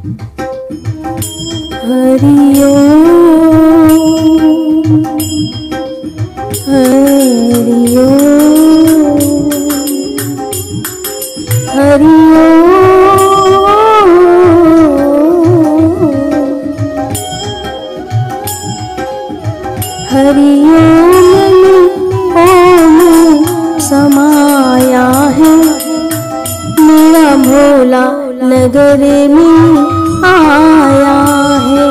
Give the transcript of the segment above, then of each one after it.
हरि ओम हरि ओम हरि ओम हरि ओम समाया है मेरा भोला नगर में आया है।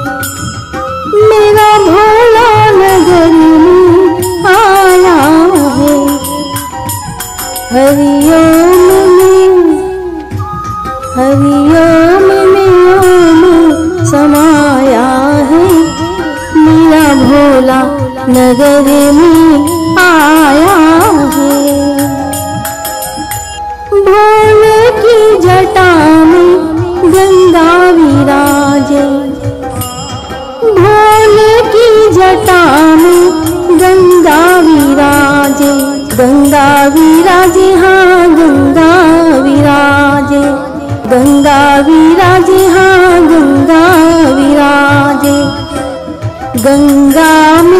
मेरा भोला नगर में आया है। हरि ओम में ओम समाया है मेरा भोला नगर में आया है। भोले की जटा में गंगा विराजे। भोले की जटा में गंगा विराजे। गंगा विराजे हाँ गंगा विराजे। गंगा विराजे हाँ गंगा विराजे। गंगा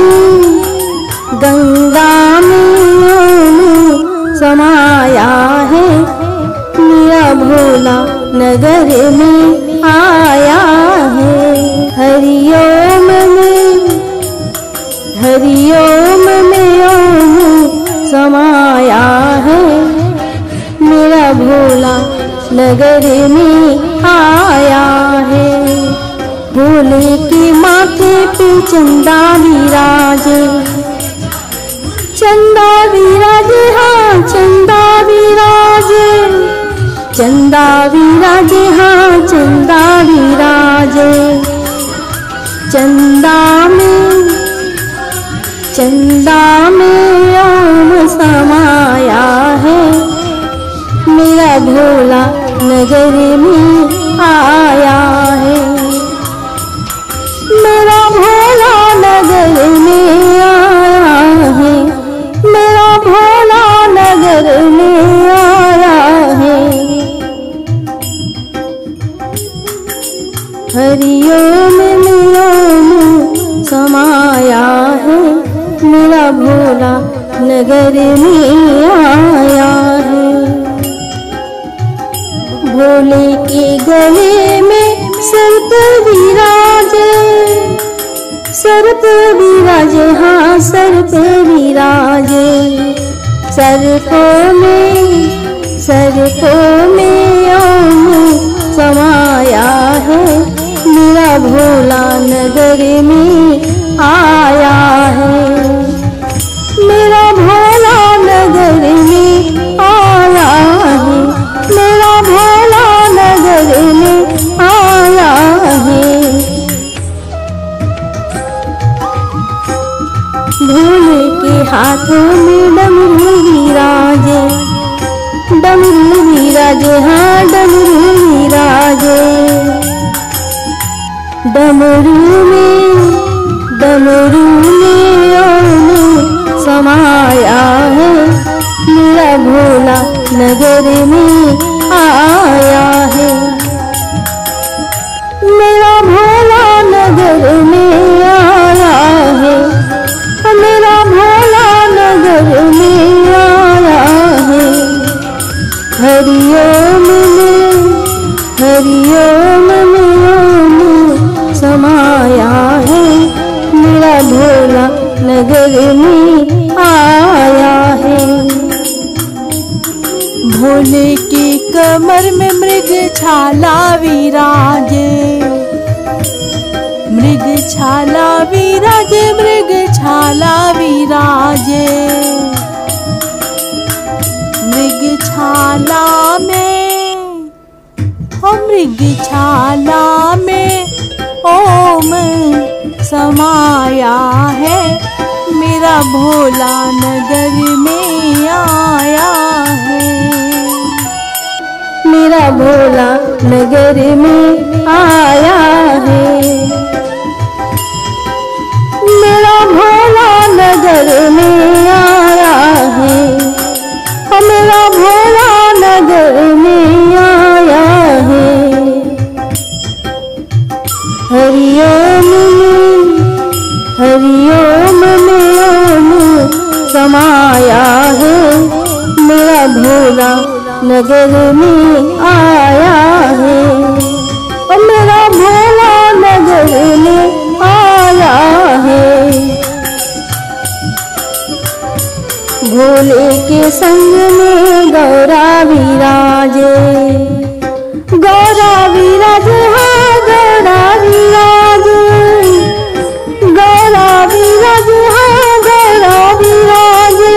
में ओम समाया है मेरा भोला नगर में आया है। हरि ओम में ओम समाया है मेरा भोला नगर में आया है। भोले के माथे पे चंदा विराजे। चंदा विराजे हाँ चंदा विराजे। चंदा विराजे हाँ चंदा विराजे। चंदा में ओम समाया है मेरा भोला नगर में आया है। मेरा भोला नगर में आया है। मेरा भोला नगर में आया है। हरि ओम में ओम समाया है मेरा भोला नगर में आया है। भोले के गले में सर्प विराजे। सर्प विराजे हाँ सर्प विराजे। सर्पों में ओम समाया है मेरा भोला नगर में आया है। मेरा भोला नगर में आया है। मेरा भोला नगर में आया है। भोले के हाथों में डमरू विराजे। डमरू विराजे हाँ डमरू विराजे। डमरू में ओम समाया है मेरा भोला नगर में आया है। मेरा भोला नगर में आया है। मेरा भोला नगर में आया है। हरि ओम में ओम समाया है मेरा भोला नगर में आया है। भोले की कमर में मृग छाला विराजे। मृग छाला विराजे। मृग छाला विराजे। मृग छाला में ओम समाया है मेरा भोला नगर में आया है। मेरा भोला नगर में आया है। मेरा भोला नगर में आया है। मेरा भोला नगर में आया है। भोला नगर में आया है, और मेरा भोला नगर में आया है। भोले के संग में गौरा विराजे, गौरा विराजे, हाँ गौरा विराजे, गौरा विराजे, हाँ गौरा विराजे।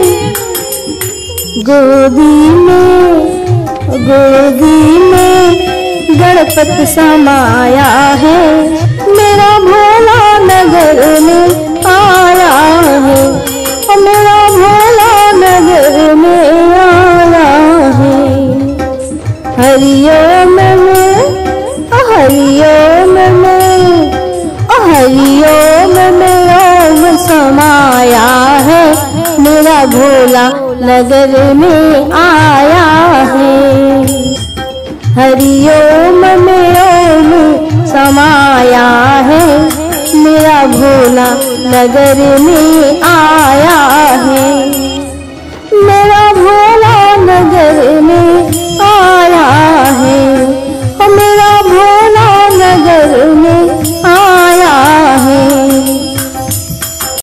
गोदी में गणपत समाया है, मेरा भोला नगर में आया है, और मेरा भोला नगर में आया है। हरिओम में, हरिओम में, हरिओम में ओम समाया है, मेरा भोला नगर में आया है। हरिओम में ओम समाया है, मेरा भोला नगर में आया है, मेरा भोला नगर में